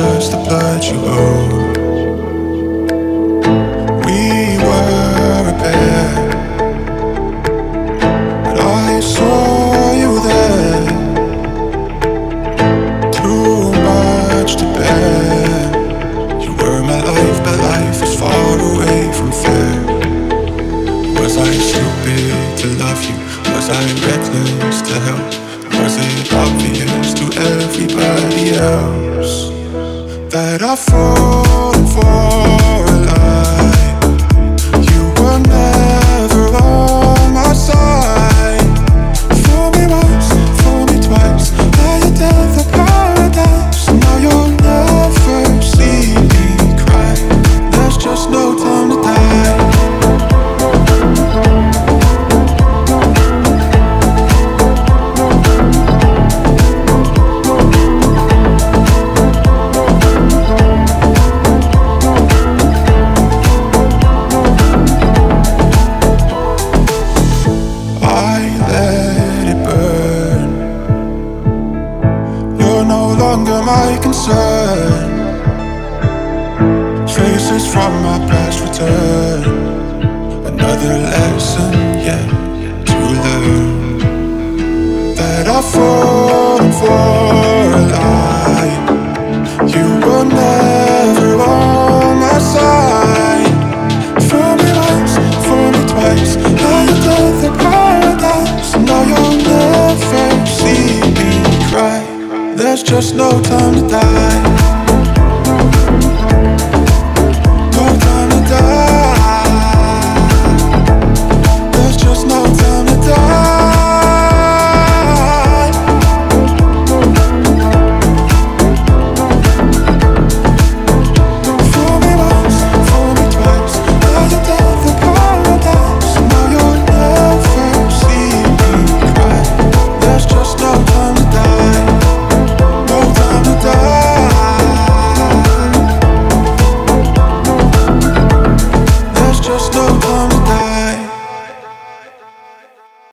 just the blood you owe. We were a pair, but I saw you there. Too much to bear. You were my life, but life is far away from fair. Was I stupid to love you? Was I reckless to help? Was it obvious to everybody else that I've fallen for a lie? You were never on my side. Fool me once, fool me twice. I had never paradise. Now you'll never see me cry. There's just no time to die. My concern, faces from my past return. Another lesson yet to learn, that I've fallen for a lie. You were never on my side. Fool me once, fool me twice. I had the paradise. Now you'll never see me cry. There's just no time to die.